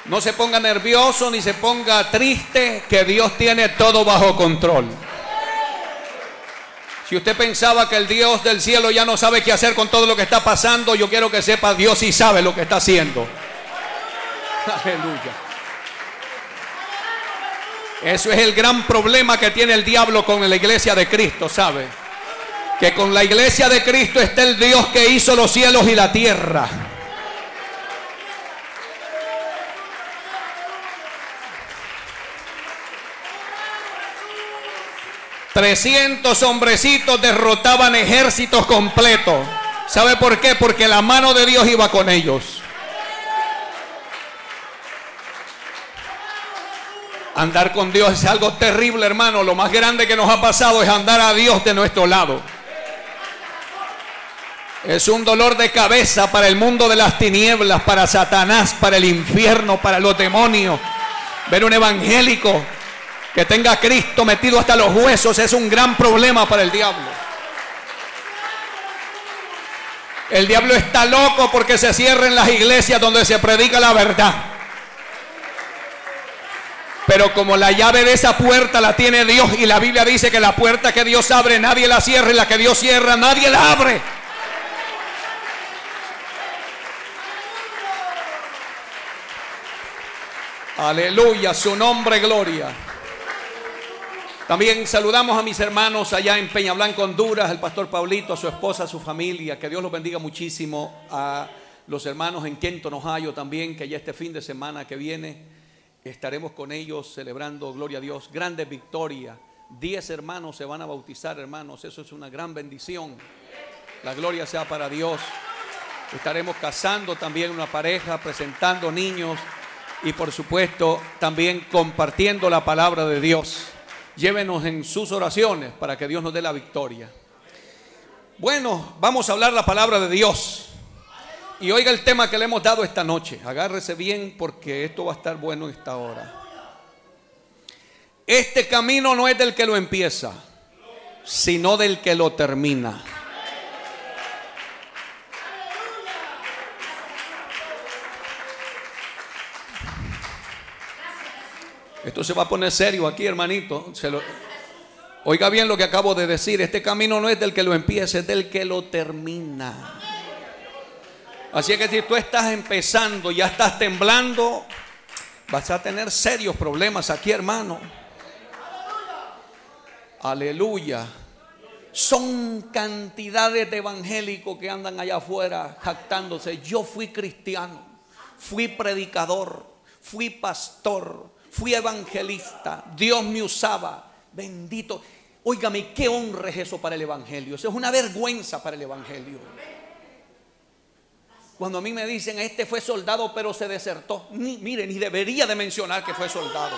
No se ponga nervioso ni se ponga triste, que Dios tiene todo bajo control. Si usted pensaba que el Dios del cielo ya no sabe qué hacer con todo lo que está pasando, yo quiero que sepa, Dios sí sabe lo que está haciendo. Aleluya. Eso es el gran problema que tiene el diablo con la iglesia de Cristo, ¿sabe? Que con la iglesia de Cristo está el Dios que hizo los cielos y la tierra. 300 hombrecitos derrotaban ejércitos completos. ¿Sabe por qué? Porque la mano de Dios iba con ellos. Andar con Dios es algo terrible, hermano. Lo más grande que nos ha pasado es andar a Dios de nuestro lado. Es un dolor de cabeza para el mundo de las tinieblas, para Satanás, para el infierno, para los demonios. Ver un evangélico que tenga a Cristo metido hasta los huesos es un gran problema para el diablo. El diablo está loco porque se cierren las iglesias donde se predica la verdad. Pero como la llave de esa puerta la tiene Dios, y la Biblia dice que la puerta que Dios abre nadie la cierra, y la que Dios cierra nadie la abre. Aleluya, su nombre, gloria. También saludamos a mis hermanos allá en Peña Blanca, Honduras, el pastor Pablito, a su esposa, a su familia. Que Dios los bendiga muchísimo. A los hermanos en Kenton, Ohio también, que ya este fin de semana que viene estaremos con ellos celebrando, gloria a Dios, grandes victorias. 10 hermanos se van a bautizar, hermanos. Eso es una gran bendición. La gloria sea para Dios. Estaremos casando también una pareja, presentando niños y por supuesto también compartiendo la palabra de Dios. Llévenos en sus oraciones para que Dios nos dé la victoria. Bueno, vamos a hablar la palabra de Dios. Y oiga el tema que le hemos dado esta noche. Agárrese bien porque esto va a estar bueno esta hora. Este camino no es del que lo empieza, sino del que lo termina. Esto se va a poner serio aquí, hermanito. Oiga bien lo que acabo de decir. Este camino no es del que lo empieza, es del que lo termina. Así que si tú estás empezando, ya estás temblando, vas a tener serios problemas aquí, hermano. Aleluya. Son cantidades de evangélicos que andan allá afuera jactándose. Yo fui cristiano, fui predicador, fui pastor, fui evangelista, Dios me usaba. Bendito. Óigame, qué honra es eso para el evangelio. Eso es una vergüenza para el evangelio. Cuando a mí me dicen, este fue soldado pero se desertó, mire, ni debería de mencionar que fue soldado.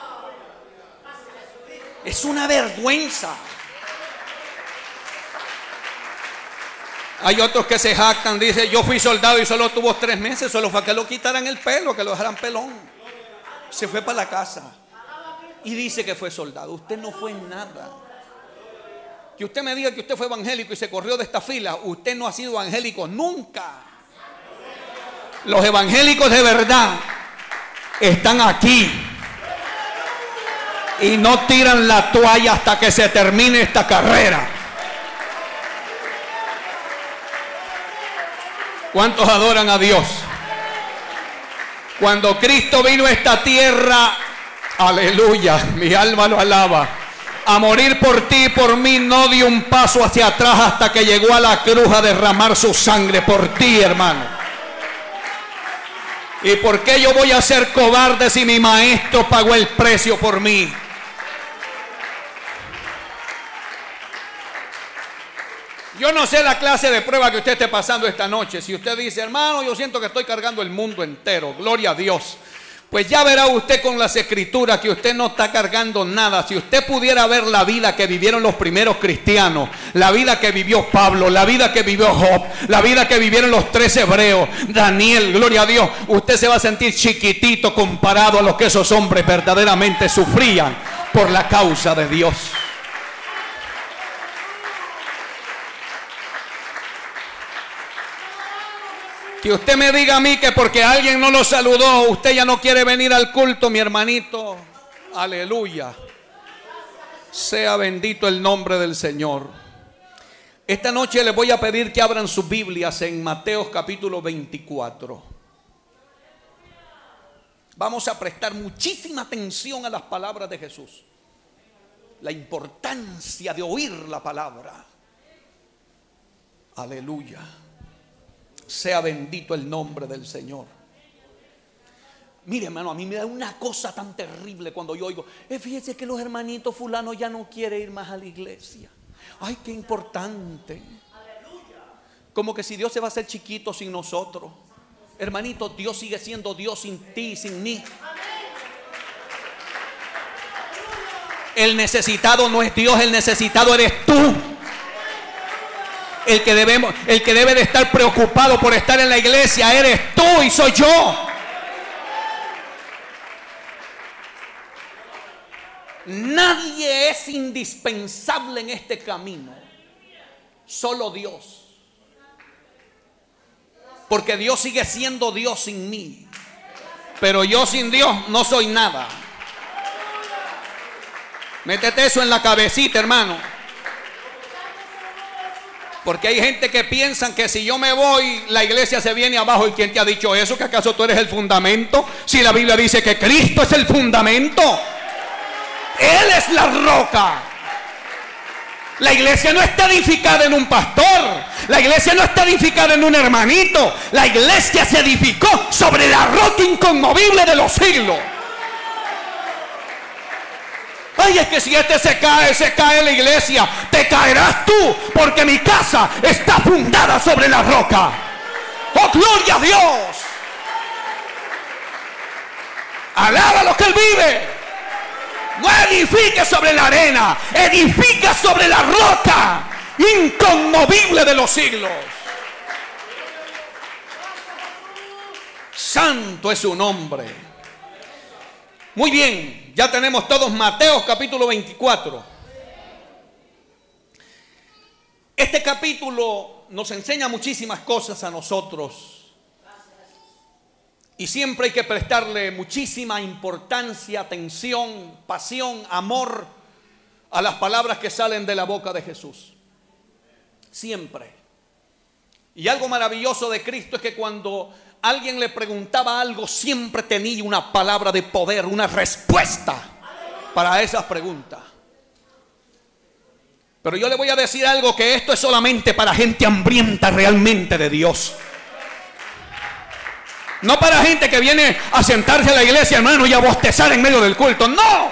Es una vergüenza. Hay otros que se jactan, dicen, yo fui soldado y solo tuvo 3 meses, solo fue que lo quitaran el pelo, que lo dejaran pelón. Se fue para la casa y dice que fue soldado. Usted no fue nada. Que usted me diga que usted fue evangélico y se corrió de esta fila, usted no ha sido evangélico nunca. Los evangélicos de verdad están aquí y no tiran la toalla hasta que se termine esta carrera. ¿Cuántos adoran a Dios? Cuando Cristo vino a esta tierra, aleluya, mi alma lo alaba, a morir por ti y por mí, no dio un paso hacia atrás hasta que llegó a la cruz a derramar su sangre por ti, hermano. ¿Y por qué yo voy a ser cobarde si mi maestro pagó el precio por mí? Yo no sé la clase de prueba que usted esté pasando esta noche. Si usted dice, hermano, yo siento que estoy cargando el mundo entero, gloria a Dios, pues ya verá usted con las escrituras que usted no está cargando nada. Si usted pudiera ver la vida que vivieron los primeros cristianos, la vida que vivió Pablo, la vida que vivió Job, la vida que vivieron los 3 hebreos, Daniel, gloria a Dios, usted se va a sentir chiquitito comparado a lo que esos hombres verdaderamente sufrían por la causa de Dios. Que usted me diga a mí que porque alguien no lo saludó, usted ya no quiere venir al culto, mi hermanito. Aleluya. Sea bendito el nombre del Señor. Esta noche les voy a pedir que abran sus Biblias en Mateo capítulo 24. Vamos a prestar muchísima atención a las palabras de Jesús. La importancia de oír la palabra. Aleluya. Sea bendito el nombre del Señor. Mire, hermano, a mí me da una cosa tan terrible cuando yo oigo, fíjese que los hermanitos fulano ya no quiere ir más a la iglesia. Ay, qué importante. Como que si Dios se va a hacer chiquito sin nosotros. Hermanito, Dios sigue siendo Dios sin ti, sin mí. El necesitado no es Dios, el necesitado eres tú. El que debe de estar preocupado por estar en la iglesia eres tú y soy yo. Nadie es indispensable en este camino, solo Dios. Porque Dios sigue siendo Dios sin mí, pero yo sin Dios no soy nada. Métete eso en la cabecita, hermano. Porque hay gente que piensan que si yo me voy, la iglesia se viene abajo. ¿Y quién te ha dicho eso? ¿Que acaso tú eres el fundamento? Si la Biblia dice que Cristo es el fundamento, Él es la roca. La iglesia no está edificada en un pastor. La iglesia no está edificada en un hermanito. La iglesia se edificó sobre la roca inconmovible de los siglos. Ay, es que si este se cae la iglesia, te caerás tú, porque mi casa está fundada sobre la roca. ¡Oh, gloria a Dios! Alaba lo que Él vive. No edifique sobre la arena, edifica sobre la roca inconmovible de los siglos. Santo es su nombre. Muy bien, ya tenemos todos Mateo capítulo 24. Este capítulo nos enseña muchísimas cosas a nosotros. Y siempre hay que prestarle muchísima importancia, atención, pasión, amor a las palabras que salen de la boca de Jesús. Siempre. Y algo maravilloso de Cristo es que cuando alguien le preguntaba algo, siempre tenía una palabra de poder, una respuesta para esas preguntas. Pero yo le voy a decir algo, que esto es solamente para gente hambrienta realmente de Dios. No para gente que viene a sentarse a la iglesia, hermano, y a bostezar en medio del culto. No.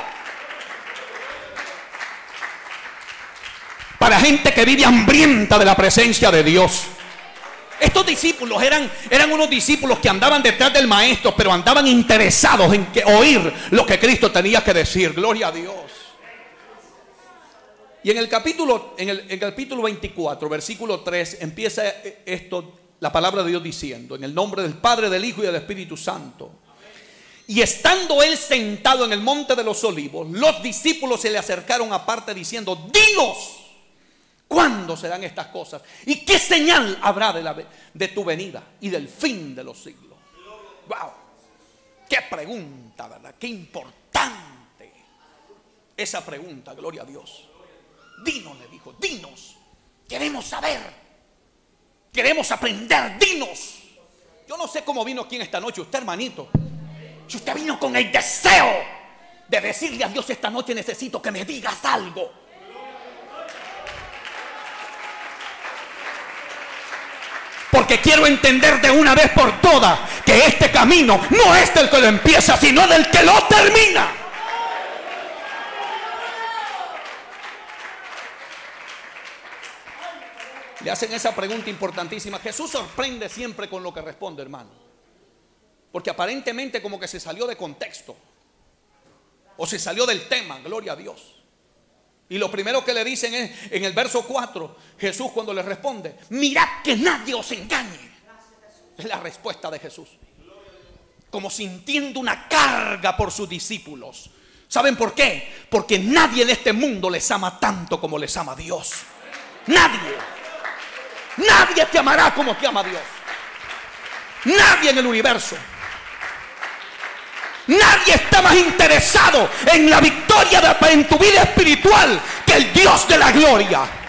Para gente que vive hambrienta de la presencia de Dios. Estos discípulos eran unos discípulos que andaban detrás del maestro, pero andaban interesados en oír lo que Cristo tenía que decir. Gloria a Dios. Y en el capítulo 24, versículo 3, empieza esto, la palabra de Dios diciendo: en el nombre del Padre, del Hijo y del Espíritu Santo. Y estando él sentado en el monte de los olivos, los discípulos se le acercaron aparte diciendo: dinos, ¿cuándo serán estas cosas? ¿Y qué señal habrá de tu venida y del fin de los siglos? ¡Wow! ¡Qué pregunta!, ¿verdad? ¡Qué importante esa pregunta! Gloria a Dios. Dinos, le dijo, dinos. Queremos saber. Queremos aprender, dinos. Yo no sé cómo vino aquí en esta noche usted, hermanito. Si usted vino con el deseo de decirle a Dios: esta noche necesito que me digas algo. Porque quiero entender de una vez por todas que este camino no es del que lo empieza, sino del que lo termina. Le hacen esa pregunta importantísima. Jesús sorprende siempre con lo que responde, hermano. Porque aparentemente como que se salió de contexto. O se salió del tema, gloria a Dios. Y lo primero que le dicen es, en el verso 4, Jesús cuando le responde: mirad que nadie os engañe. Es la respuesta de Jesús. Como sintiendo una carga por sus discípulos. ¿Saben por qué? Porque nadie en este mundo les ama tanto como les ama Dios. Nadie. Nadie te amará como te ama Dios. Nadie en el universo. Nadie está más interesado en la victoria en tu vida espiritual que el Dios de la gloria.